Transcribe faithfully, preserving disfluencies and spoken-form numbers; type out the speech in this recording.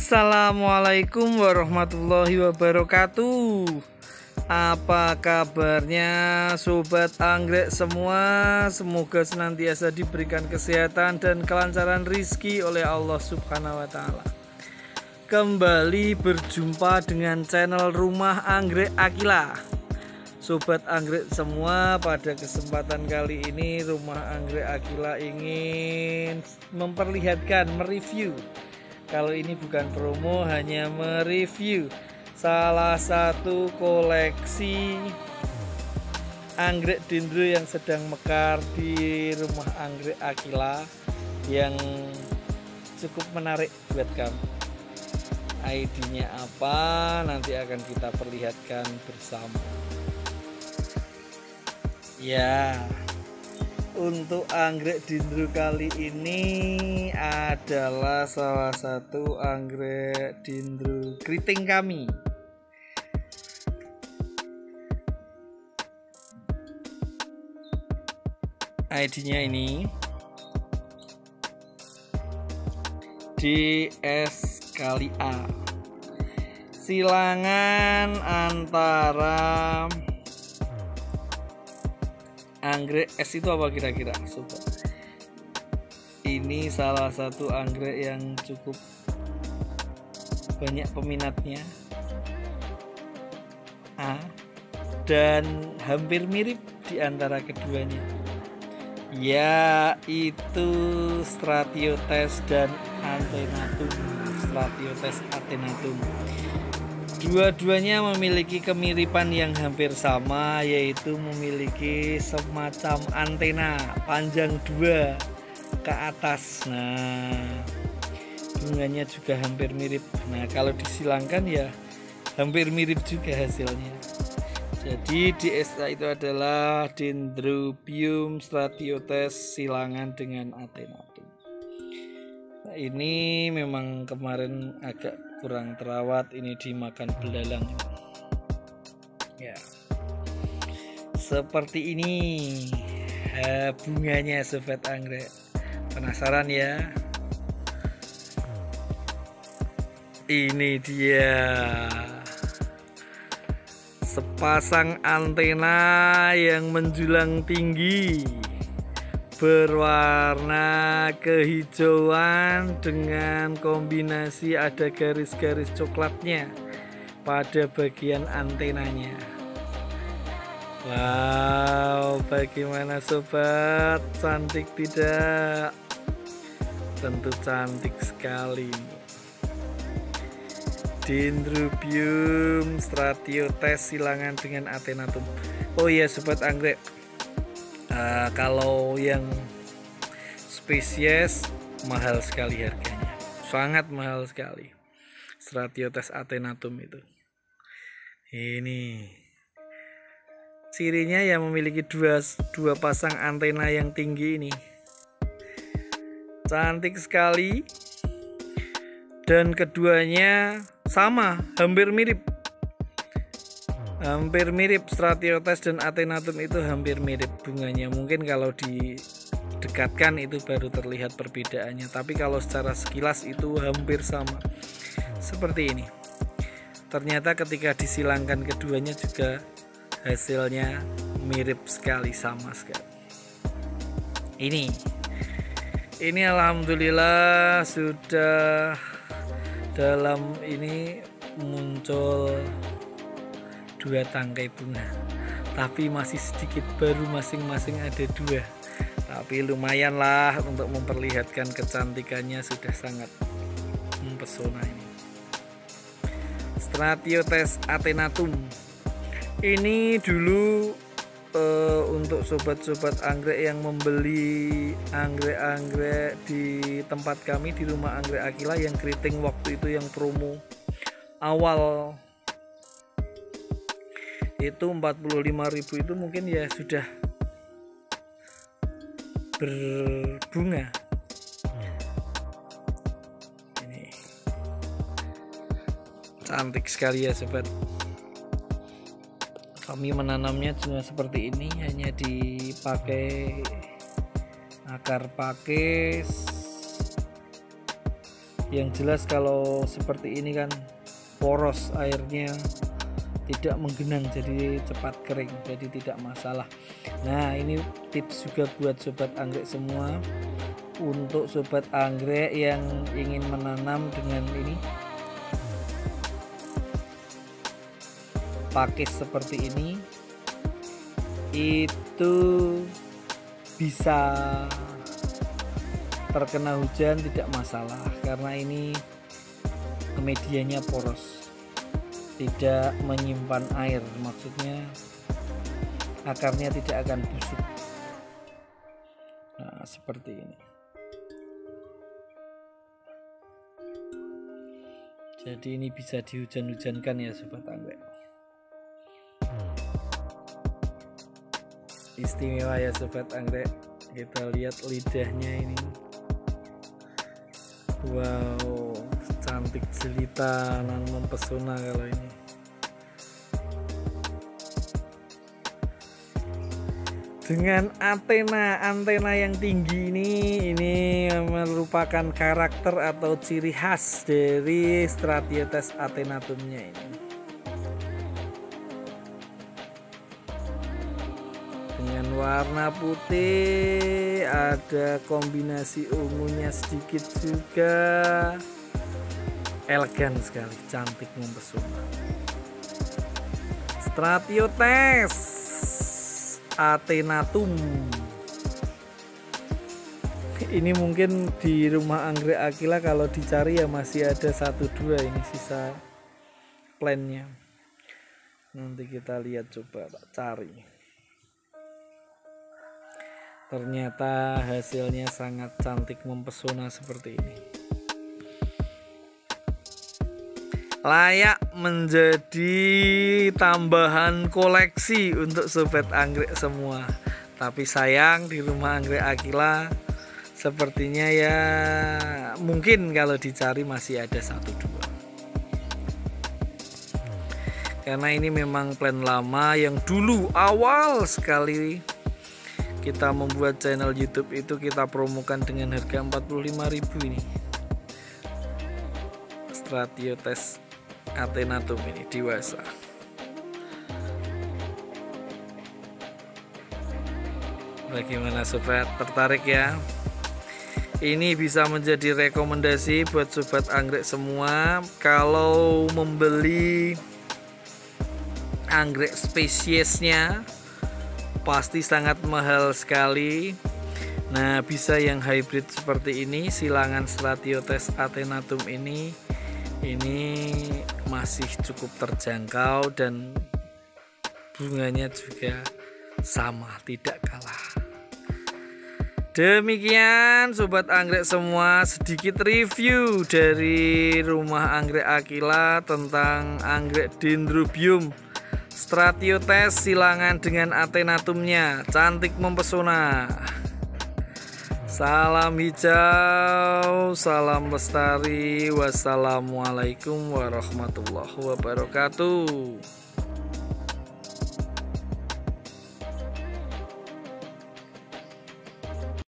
Assalamualaikum warahmatullahi wabarakatuh. Apa kabarnya sobat anggrek semua? Semoga senantiasa diberikan kesehatan dan kelancaran rizki oleh Allah Subhanahu wa Ta'ala. Kembali berjumpa dengan channel Rumah Anggrek Akila. Sobat anggrek semua, pada kesempatan kali ini Rumah Anggrek Akila ingin memperlihatkan, mereview. Kalau ini bukan promo, hanya mereview salah satu koleksi anggrek dendro yang sedang mekar di Rumah Anggrek Akila, yang cukup menarik buat kamu. I D-nya apa nanti akan kita perlihatkan bersama. Ya, untuk anggrek dendro kali ini adalah salah satu anggrek dendro keriting kami. I D-nya ini D S kali A. Silangan antara anggrek S itu apa kira-kira? Sobat, ini salah satu anggrek yang cukup banyak peminatnya, A, dan hampir mirip di antara keduanya, yaitu Stratiotes dan Atenatum. Stratiotes Atenatum. Dua-duanya memiliki kemiripan yang hampir sama, yaitu memiliki semacam antena panjang dua ke atas. Nah, bunganya juga hampir mirip. Nah, kalau disilangkan ya hampir mirip juga hasilnya. Jadi D S A itu adalah Dendrobium Stratiotes silangan dengan Atenatum. Nah, ini memang kemarin agak kurang terawat, ini dimakan belalang ya, seperti ini eh, bunganya sobat anggrek. Penasaran ya? Ini dia sepasang antena yang menjulang tinggi, berwarna kehijauan dengan kombinasi ada garis-garis coklatnya pada bagian antenanya. Wow, bagaimana sobat? Cantik tidak? Tentu cantik sekali. Dendrobium Stratiotes silangan dengan Atenatum. Oh iya sobat anggrek, Uh, kalau yang spesies mahal sekali harganya, sangat mahal sekali. Stratiotes Atenatum itu, ini cirinya yang memiliki dua, dua pasang antena yang tinggi ini, cantik sekali, dan keduanya sama, hampir mirip. Hampir mirip Stratiotes dan Atenatum itu hampir mirip bunganya. Mungkin kalau didekatkan itu baru terlihat perbedaannya, tapi kalau secara sekilas itu hampir sama seperti ini. Ternyata ketika disilangkan keduanya juga hasilnya mirip sekali, sama sekali. Ini ini alhamdulillah sudah dalam ini muncul dua tangkai bunga, tapi masih sedikit, baru masing-masing ada dua, tapi lumayan lah untuk memperlihatkan kecantikannya, sudah sangat mempesona. Ini Stratiotes Atenatum ini dulu uh, untuk sobat-sobat anggrek yang membeli anggrek-anggrek di tempat kami di Rumah Anggrek Akila yang keriting waktu itu, yang promo awal itu empat puluh lima ribu, itu mungkin ya sudah berbunga. Ini cantik sekali ya sobat. Kami menanamnya cuma seperti ini, hanya dipakai akar pakis Yang jelas kalau seperti ini kan poros airnya, tidak menggenang, jadi cepat kering, jadi tidak masalah. Nah, ini tips juga buat sobat anggrek semua. Untuk sobat anggrek yang ingin menanam dengan ini pakis seperti ini, itu bisa terkena hujan tidak masalah, karena ini medianya poros, tidak menyimpan air, maksudnya akarnya tidak akan busuk. Nah, seperti ini. Jadi ini bisa dihujan-hujankan ya sobat anggrek. Istimewa ya sobat anggrek. Kita lihat lidahnya ini. Wow, cantik jelita dan mempesona kalau ini. Dengan antena antena yang tinggi ini, ini merupakan karakter atau ciri khas dari Stratiotes atenatumnya ini. Dengan warna putih, ada kombinasi ungunya sedikit juga, elegan sekali, cantik mempesona. Stratiotes atenatum. Ini mungkin di rumah anggrek Aquila kalau dicari ya masih ada satu dua ini sisa plannya. Nanti kita lihat, coba cari. Ternyata hasilnya sangat cantik mempesona seperti ini. Layak menjadi tambahan koleksi untuk sobat anggrek semua. Tapi sayang di rumah anggrek Aquila sepertinya ya mungkin kalau dicari masih ada satu dua. Karena ini memang plan lama yang dulu awal sekali kita membuat channel YouTube itu kita promokan dengan harga empat puluh lima ribu ini. Stratiotes atenatum ini dewasa. Bagaimana sobat, tertarik ya? Ini bisa menjadi rekomendasi buat sobat anggrek semua. Kalau membeli anggrek spesiesnya pasti sangat mahal sekali. Nah, bisa yang hybrid seperti ini, silangan Stratiotes atenatum ini ini masih cukup terjangkau dan bunganya juga sama, tidak kalah. Demikian sobat anggrek semua, sedikit review dari rumah anggrek Aquila tentang anggrek Dendrobium Stratiotes silangan dengan atenatumnya, cantik mempesona. Salam hijau, salam lestari, wassalamualaikum warahmatullahi wabarakatuh.